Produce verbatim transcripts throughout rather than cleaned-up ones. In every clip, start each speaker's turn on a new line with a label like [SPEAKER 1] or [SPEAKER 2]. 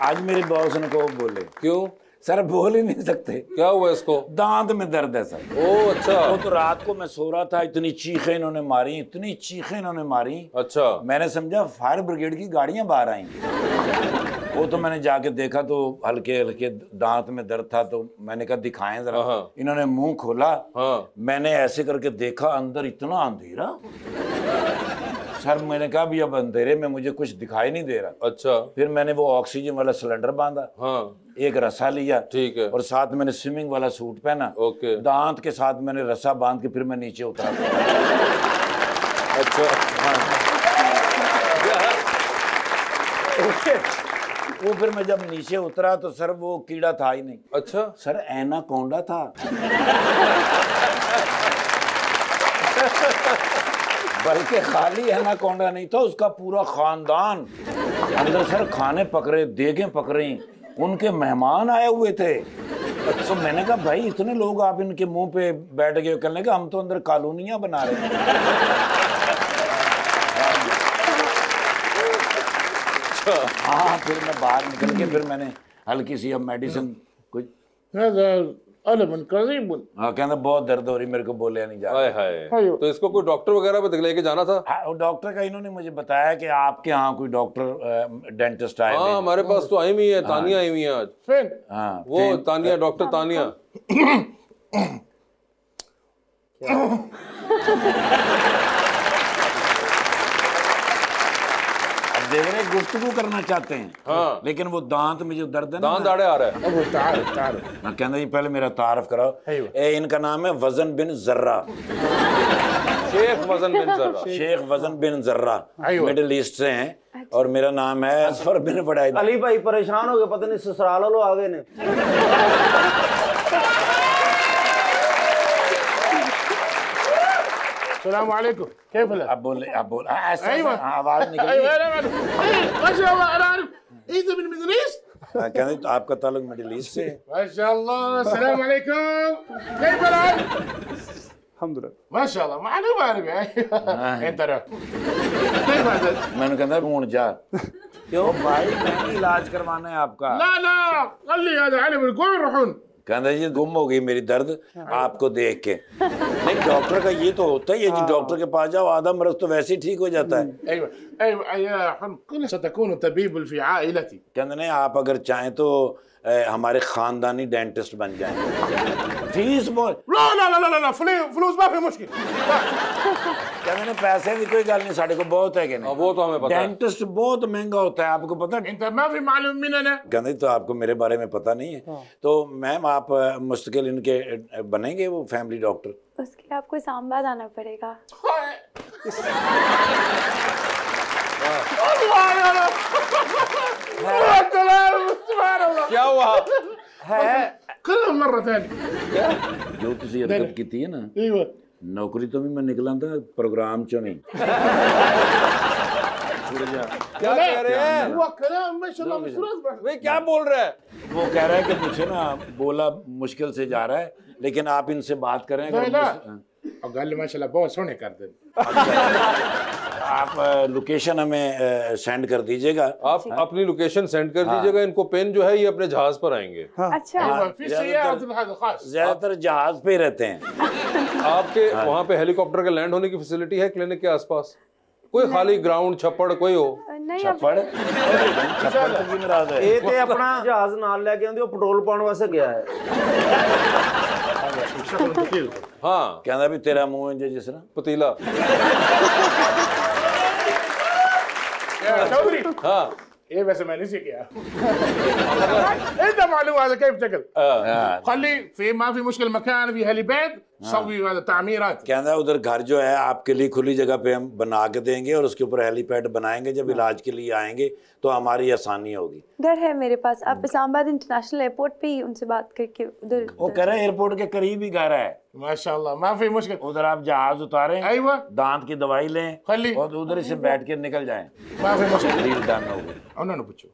[SPEAKER 1] आज मेरे बॉस ने को बोले।
[SPEAKER 2] क्यों?
[SPEAKER 1] सर बोल ही नहीं सकते।
[SPEAKER 2] क्या हुआ इसको?
[SPEAKER 1] दांत में दर्द है सर।
[SPEAKER 2] ओ अच्छा।
[SPEAKER 1] वो तो रात को मैं सो रहा था, इतनी चीखें इन्होंने मारी, इतनी चीखें इन्होंने मारी।
[SPEAKER 2] अच्छा।
[SPEAKER 1] मैंने समझा फायर ब्रिगेड की गाड़ियां बाहर आई। वो तो मैंने जाके देखा तो हल्के हल्के दांत में दर्द था, तो मैंने कहा दिखाएं जरा। इन्होंने मुंह खोला। हाँ। मैंने ऐसे करके देखा, अंदर इतना अंधेरा। सर मैंने कहा भी अब अंधेरे में मुझे कुछ दिखाई नहीं दे रहा। अच्छा। फिर मैंने वो ऑक्सीजन वाला सिलेंडर बांधा। हाँ। एक रस्सा लिया। ठीक है। और साथ मैंने स्विमिंग वाला सूट पहना। ओके। दांत के साथ मैंने रस्सा बांध के फिर मैं नीचे उतरा। अच्छा। हाँ। वो फिर मैं जब नीचे उतरा तो सर वो कीड़ा था ही नहीं। अच्छा। सर एनाकोंडा था। बल्कि खाली एनाकोंडा नहीं था, उसका पूरा खानदान अंदर सर खाने पक रहे, देगें पक रही, उनके मेहमान आए हुए थे। तो मैंने कहा भाई इतने लोग आप इनके मुंह पे बैठ गए, कहने लगे हम तो अंदर कॉलोनियां बना रहे हैं। हाँ। फिर मैं बाहर निकल के फिर मैंने हल्की सी अब मेडिसिन कुछ हाँ कहना बहुत दर्द हो रही, मेरे को बोले नहीं जा रहा।
[SPEAKER 2] तो इसको कोई डॉक्टर वगैरह पे लेके जाना था?
[SPEAKER 1] हाँ, डॉक्टर का इन्होंने मुझे बताया कि आपके यहाँ कोई डॉक्टर डेंटिस्ट आए।
[SPEAKER 2] हाँ हमारे पास तो आई हुई है, तानिया आई हुई है आज। हाँ वो तानिया, डॉक्टर तानिया।
[SPEAKER 1] देख रहे गुफ्तगू करना चाहते हैं। हाँ। लेकिन वो दांत में जो दर्द है ना,
[SPEAKER 2] दांत आड़े आ रहा है।
[SPEAKER 1] वो तार, तार। मैं कहना जी पहले मेरा तारफ कराओ। ए, इनका नाम है वजन बिन जर्रा।
[SPEAKER 2] शेख वजन बिन जर्रा।
[SPEAKER 1] शेख वजन बिन जर्रा मिडिल ईस्ट से हैं और मेरा नाम है असफर बिन बड़ाई।
[SPEAKER 3] अली भाई परेशान हो गए, पता नहीं ससुराल लो आ गए ने।
[SPEAKER 4] अस्सलाम वालेकुम, कैफ है?
[SPEAKER 1] अब बोले, अब बोल आवाज निकली।
[SPEAKER 4] माशाल्लाह अना आरिफ इज़ मिन मिडल ईस्ट।
[SPEAKER 1] कहते तो आपका ताल्लुक मिडिल ईस्ट से।
[SPEAKER 4] माशाल्लाह। अस्सलाम वालेकुम, कैफ हाल? अल्हम्दुलिल्लाह माशाल्लाह मालूम आरिफ है इंतरा कैफ है?
[SPEAKER 1] मैंने कहा कौन जा क्यों भाई, मैं इलाज करवाना है आपका।
[SPEAKER 4] ला ला अल्ली हदा अली बिल्कुल रहून।
[SPEAKER 1] कहता जी गुम हो गई मेरी दर्द आपको देख के। नहीं डॉक्टर का ये तो होता ही है जी, डॉक्टर के पास जाओ आधा मर्ज तो वैसे ही ठीक हो जाता है। कहते नहीं आप अगर चाहें तो ए, हमारे खानदानी डेंटिस्ट बन जाएं। फीस बहुत
[SPEAKER 4] मुश्किल
[SPEAKER 1] कहते नहीं पैसे की कोई गल नहीं, साढ़े को बहुत है कि नहीं।
[SPEAKER 2] वो तो हमें पता है।
[SPEAKER 1] डेंटिस्ट बहुत महंगा होता है, आपको पता है? कहते तो आपको मेरे बारे में पता नहीं है। तो मैम आप मुस्तकिल इनके बनेंगे वो फैमिली डॉक्टर?
[SPEAKER 5] उसके लिए आपको इस्लामाबाद आना पड़ेगा।
[SPEAKER 2] क्या हुआ
[SPEAKER 4] है?
[SPEAKER 1] जो तुसी हरकत की है ना, नौकरी तो भी मैं निकला था प्रोग्राम चो नहीं।
[SPEAKER 2] क्या कह रहे हैं? वे क्या बोल रहे हैं?
[SPEAKER 1] वो कह रहा है कि मुझे ना बोला मुश्किल से जा रहा है, लेकिन आप इनसे बात करें।
[SPEAKER 4] गल माशाल्लाह बहुत सोने कर दे।
[SPEAKER 1] आप लोकेशन हमें सेंड कर दीजिएगा।
[SPEAKER 2] आप अपनी लोकेशन सेंड कर दीजिएगा। इनको पेन जो है ये अपने जहाज पर आएंगे।
[SPEAKER 5] अच्छा।
[SPEAKER 1] ज्यादातर जहाज पे रहते हैं।
[SPEAKER 2] आपके वहाँ पे हेलीकॉप्टर के लैंड होने की फैसिलिटी है क्लिनिक के आसपास? कोई खाली ग्राउंड छप्पड़ कोई हो?
[SPEAKER 1] छप्पड़ छप्पड़ तो की नाराज है।
[SPEAKER 3] ये ते अपना जहाज नाल लेके आंदे, पेट्रोल पाने वास्ते गया है।
[SPEAKER 2] हाँ
[SPEAKER 1] कहना भी तेरा मुंह है जिस तरह
[SPEAKER 2] पतीला।
[SPEAKER 4] चौधरी
[SPEAKER 2] हाँ
[SPEAKER 4] ये वैसे मैंने से किया। انت معلوم هذا كيف شكل خلي في ما في مشكله مكان في هليباد سوي هذا تعميرات।
[SPEAKER 1] कहना उधर घर जो है आपके लिए खुली जगह पे हम बना के देंगे और उसके ऊपर हेलीपैड बनाएंगे। जब इलाज के लिए आएंगे तो हमारी आसानी होगी।
[SPEAKER 5] घर है मेरे पास, आप इस्लामाबाद इंटरनेशनल एयरपोर्ट पे ही उनसे बात करके उधर।
[SPEAKER 1] वो कह रहे हैं एयरपोर्ट के करीब ही घर है।
[SPEAKER 4] माशाल्लाह मा फी मुश्किल।
[SPEAKER 1] उधर आप जहाज उतारें,
[SPEAKER 4] अयवा
[SPEAKER 1] दांत की दवाई लें
[SPEAKER 4] खली
[SPEAKER 1] और उधर से बैठ के निकल जाएं।
[SPEAKER 4] मा फी मुश्किल।
[SPEAKER 1] डील डन होगी।
[SPEAKER 4] उन्होंने पूछो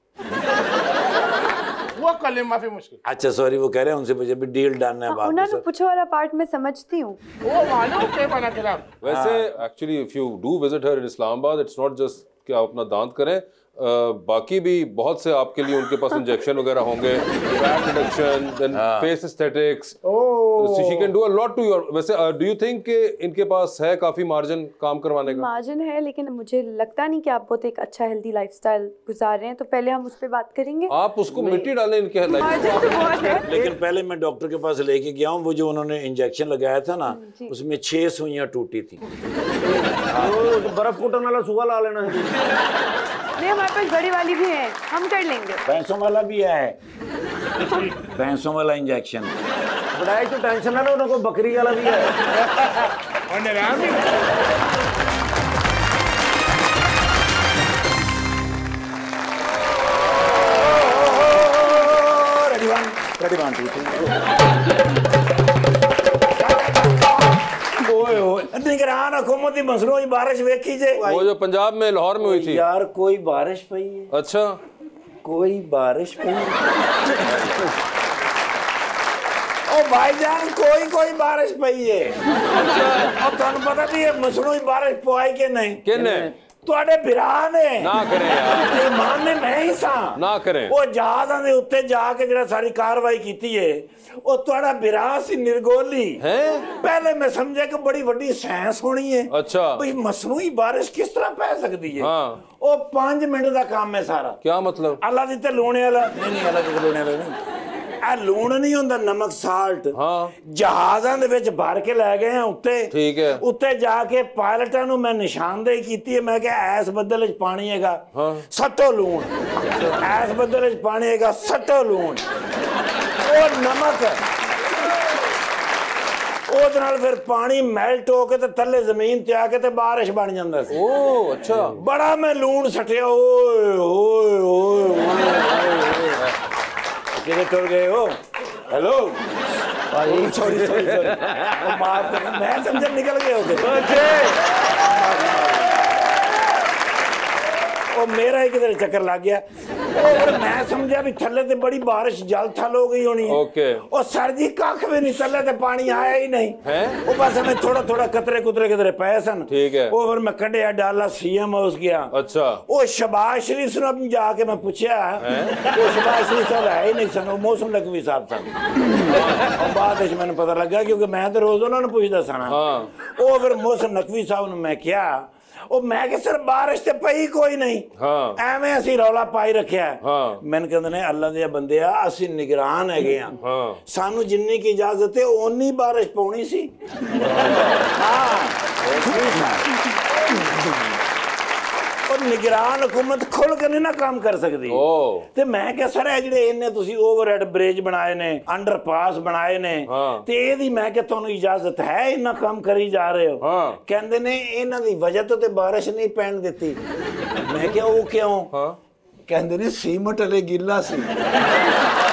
[SPEAKER 4] वो कल मा फी मुश्किल।
[SPEAKER 1] अच्छा सॉरी, वो कह रहे हैं उनसे मुझे भी डील डन है।
[SPEAKER 5] उन्होंने पूछो वाला पार्ट मैं समझती हूँ।
[SPEAKER 4] वो मालूम के बना कलाम।
[SPEAKER 2] वैसे actually if you do visit her in Islamabad, it's not just कि आप अपना दांत करें, बाकी भी बहुत से आपके लिए उनके पास इंजेक्शन वगैरह होंगे, fat reduction, then face aesthetics, she can do a lot to your. वैसे डू यू थिंक कि इनके पास है काफी मार्जिन काम करवाने का?
[SPEAKER 5] मार्जिन है, लेकिन मुझे लगता नहीं कि आप बहुत एक अच्छा हेल्दी लाइफस्टाइल गुजार रहे हैं, तो पहले हम उस पर बात करेंगे।
[SPEAKER 2] आप उसको मिट्टी डालें इनके लाइफ।
[SPEAKER 5] मार्जिन तो बहुत है,
[SPEAKER 1] लेकिन पहले मैं डॉक्टर के पास लेके गया हूँ, वो जो उन्होंने इंजेक्शन लगाया था ना, उसमें छह सुइयां टूटी थी।
[SPEAKER 3] तो बर्फ कुटन वाला सुआ ला लेना है।
[SPEAKER 5] नहीं, हमारे पास बड़ी वाली भी है, हम कर लेंगे।
[SPEAKER 1] पैसों वाला भी है, पैसों वाला इंजेक्शन।
[SPEAKER 3] बड़ाई तो टेंशन ना लो, उनको बकरी वाला भी है।
[SPEAKER 1] Ready one, ready one, two, ओए ओए, निगरान हुकूमत दी मसरूई बारिश वेखी जे।
[SPEAKER 2] वो जो पंजाब में लाहौर में हुई थी
[SPEAKER 1] यार, कोई बारिश पई है।
[SPEAKER 2] अच्छा,
[SPEAKER 1] कोई बारिश पई है। ओ भाईजान, कोई कोई बारिश पई है। अब तुहानू पता भी है मसरूई बारिश पवाई के नहीं?
[SPEAKER 2] किने?
[SPEAKER 1] ਤੁਹਾਡੇ ਭਰਾ ਨੇ
[SPEAKER 2] ना करें यार,
[SPEAKER 1] ਤੇ ਮਾਨ ਨੇ ਮੈਂ ਹੀ ਸਾਂ।
[SPEAKER 2] ना करें।
[SPEAKER 1] ਉਹ ਜਹਾਜ਼ਾਂ ਦੇ ਉੱਤੇ ਜਾ ਕੇ ਜਿਹੜਾ ਸਾਰੀ ਕਾਰਵਾਈ ਕੀਤੀ ਏ, ਉਹ ਤੁਹਾਡਾ ਭਰਾ ਸੀ ਨਿਰਗੋਲੀ
[SPEAKER 2] ਹੈ।
[SPEAKER 1] ਪਹਿਲੇ ਮੈਂ ਸਮਝਿਆ ਕਿ ਬੜੀ ਵੱਡੀ ਸਾਇੰਸ ਹੋਣੀ ਏ।
[SPEAKER 2] अच्छा,
[SPEAKER 1] ਬਈ ਮਸਨੂਈ ਬਾਰਿਸ਼ ਕਿਸ ਤਰ੍ਹਾਂ ਪੈ ਸਕਦੀ ਏ?
[SPEAKER 2] हाँ,
[SPEAKER 1] ਉਹ ਪੰਜ ਮਿੰਟ ਦਾ ਕੰਮ ਹੈ ਸਾਰਾ।
[SPEAKER 2] क्या मतलब?
[SPEAKER 1] ਅੱਲਾ ਦੀ ਤੇ ਲੂਣੇ ਵਾਲਾ ਨਹੀਂ, ਨਹੀਂ ਅੱਲਾ ਦੀ ਤੇ ਲੂਣੇ ਵਾਲਾ ਨਹੀਂ, ਇਹ ਲੂਣ ਨਹੀਂ ਹੁੰਦਾ, ਨਮਕ ਸਾਲਟ।
[SPEAKER 2] हाँ,
[SPEAKER 1] ਜਹਾਜ਼ਾਂ ਦੇ ਵਿੱਚ ਭਰ ਕੇ ਲੈ ਗਏ ਆ ਉੱਤੇ।
[SPEAKER 2] ठीक है।
[SPEAKER 1] ਉੱਤੇ ਜਾ ਕੇ ਪਾਇਲਟਾਂ ਨੂੰ ਮੈਂ ਨਿਸ਼ਾਨਦੇਹੀ ਕੀਤੀ ਹੈ, ਮੈਂ ਕਿਹਾ ਐਸ ਬੱਦਲ ਵਿੱਚ ਪਾਣੀ ਹੈਗਾ,
[SPEAKER 2] ਹਾਂ।
[SPEAKER 1] ਸੱਟੋ ਲੂਣ। ਐਸ ਬੱਦਲ ਵਿੱਚ ਪਾਣੀ ਹੈਗਾ, ਸੱਟੋ ਲੂਣ। ਉਹ ਨਮਕ, ਉਹਦੇ ਨਾਲ ਫਿਰ ਪਾਣੀ ਮੈਲਟ ਹੋ ਕੇ ਤੇ ਥੱਲੇ ਜ਼ਮੀਨ ਤੇ ਆ ਕੇ ਤੇ ਬਾਰਿਸ਼ ਬਣ ਜਾਂਦਾ ਸੀ।
[SPEAKER 2] ओ अच्छा,
[SPEAKER 1] ਬੜਾ ਮੈਂ ਲੂਣ ਸੱਟਿਆ। ਓਏ ਓਏ ਓਏ ਓਏ, ਕਿਹਦੇ ਟੁਰ ਗਏ ਹੋ? हेलो सॉरी सॉरी सॉरी, माफ करना, मैं समझ निकल गए होते। और मेरा ही किधर चक्कर लग गया, और मैं समझा भी थल्ले ते बड़ी बारिश जल थल हो गई होनी है।
[SPEAKER 2] ओके।
[SPEAKER 1] और सर जी कख भी नहीं, थल्ले ते पानी आया ही नहीं
[SPEAKER 2] है।
[SPEAKER 1] वो बस हमें थोड़ा थोड़ा कतरे कुतरे किधरे पे सन।
[SPEAKER 2] ठीक है।
[SPEAKER 1] वो फिर मैं कढ़िया डाला, सीएम हाउस गया।
[SPEAKER 2] अच्छा,
[SPEAKER 1] वो शबाज शरीफ से जाके मैं पूछा, वो शबाज शरीफ साहब है ही नहीं सन, वो मौसम लकवी साहब सन। और बाद में मैंने पता लगा, क्योंकि मैं तो रोज उन्होंने पूछता सा ना। वो फिर मौसम नकवी साहब ने मैं क्या, ਉਹ ਮੈਂ ਕਿ ਸਰ ਬਾਰਿਸ਼ ਤੇ ਪਈ ਕੋਈ ਨਹੀਂ।
[SPEAKER 2] ਹਾਂ,
[SPEAKER 1] ਐਵੇਂ ਅਸੀਂ ਰੌਲਾ ਪਾਈ ਰੱਖਿਆ।
[SPEAKER 2] ਹਾਂ,
[SPEAKER 1] ਮੈਨੂੰ ਕਹਿੰਦੇ ਨੇ ਅੱਲਾ ਦੇ ਬੰਦੇ ਆ, ਅਸੀਂ ਨਿਗਰਾਨ ਹੈਗੇ ਆ,
[SPEAKER 2] ਹਾਂ,
[SPEAKER 1] ਸਾਨੂੰ ਜਿੰਨੀ ਕੀ ਇਜਾਜ਼ਤ ਹੈ ਓਨੀ ਬਾਰਿਸ਼ ਪਾਉਣੀ ਸੀ। ਹਾਂ, और निगरान हुकूमत खुल के नहीं ना काम कर सकती। ते मैं क्या सर है जिहड़े इन्ने तुसी ओवरहेड ब्रिज बनाए ने, अंडरपास बनाए ने, ते एदी मैं क्या तुहानू इजाजत है इन्ना काम करी जा रहे हो? कहंदे ने इन्हां दी वजह तो ते बारिश नहीं पैण दित्ती। मैं क्या वो क्यों? कहंदे ने सीमट हले गिल्ला सी।